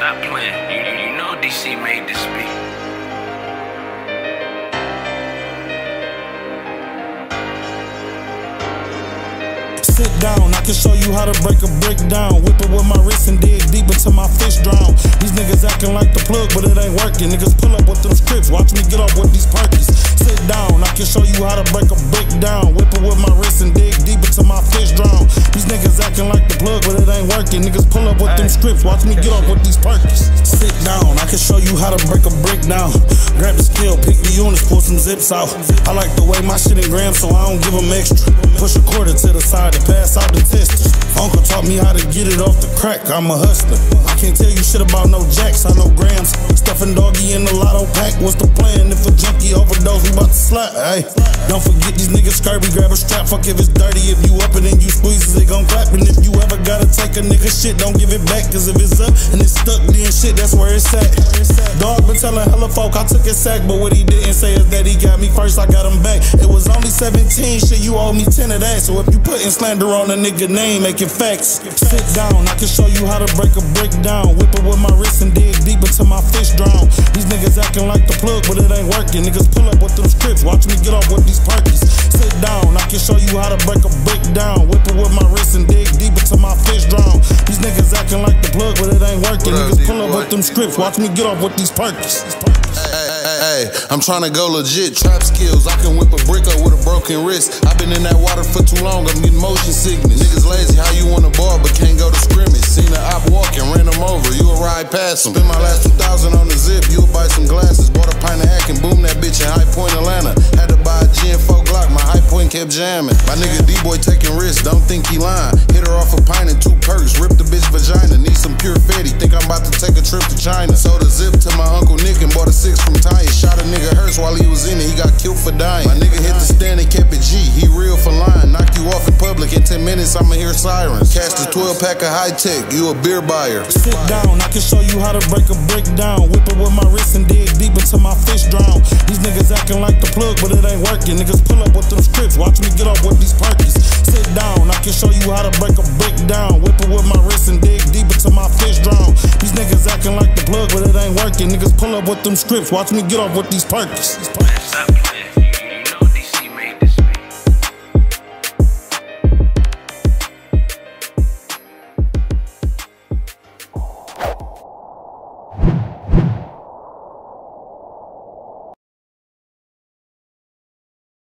Stop playing. You know DC made this beat. Sit down, I can show you how to break a brick down. Whip it with my wrist and dig deep into my fish drown. These niggas acting like the plug, but it ain't working. Niggas pull up with them scripts, watch me get off with these perkies. Sit down, I can show you how to break a brick down. Whip it with my wrist and dig deep into my fish drown. These niggas acting like the plug, but it ain't working. Niggas pull up with them scripts, watch me get off with these perkies. Sit down, I can show you how to break a brick down. Grab the scale, pick the units, pull some zips out. I like the way my shit in grams, so I don't give them extra. Push a quarter to the side to pass out the testers. Uncle taught me how to get it off the crack, I'm a hustler. I can't tell you shit about no jacks, I know grams. Stuffing doggy in the lotto pack, what's the plan? If a junkie overdose, we bout to slap, ayy. Don't forget these niggas scurvy, grab a strap, fuck if it's dirty. If you up it and you squeeze it, they gon' clap. And if you ever gotta take a nigga shit, don't give it back. Cause if it's up and it's stuck, then shit, that's where it's at. Dog been telling hella folk I took his sack, but what he didn't say is that he got me first, I got him back. It was only 17, shit, you owe me 10 of that. So if you putting slander on a nigga name, make it facts. Sit down, I can show you how to break a brick down. Whip it with my wrist and dig deep into my fish drown. These niggas acting like the plug, but it ain't working. Niggas pull up with them scripts, watch me get off with these perkies. Sit down, I can show you how to break a brick down. Whip it with my wrist and dig deep into my fish drown. These niggas acting like the plug, but it ain't working. Niggas pull up with them scripts, watch me get off with these perkies. Hey, I'm tryna go legit, trap skills. I can whip a brick up with a broken wrist. I've been in that water for too long, I'm getting motion sickness. Niggas lazy, how you wanna ball but can't go to scrimmage? Seen the op walking, ran him over, you a ride past him. Spent my last 2,000 on the zip, you'll buy some glasses. Bought a pint of hack and boom that bitch in High Point, Atlanta. Had to buy a G4 Glock, my High Point kept jamming. My nigga D-boy taking risks, don't think he lying. Hit her off a pint and 2 perks, rip the bitch vagina. Need some pure fetty, think I'm about to take a trip to China. Sold a zip to my Uncle Nick and bought a 6 from Tanya. Shot a nigga Hearst while he was in it, he got killed for dying. My nigga hit the stand and kept it G, he real for lying. Knock you off in public, in 10 minutes I'ma hear sirens. Catch the 12 pack of high tech, you a beer buyer. Sit down, I can show you how to break a brick down. Whip it with my wrist and dig deep into my fish drown. These niggas acting like the plug, but it ain't working. Niggas pull up with them scripts, watch me get off with these perkies. Sit down, I can show you how to break a brick down. Whip it with my wrist and dig deep into my fish drown. These niggas acting like the plug, but it ain't working. Niggas pull up with them scripts, watch me get off with these perkies.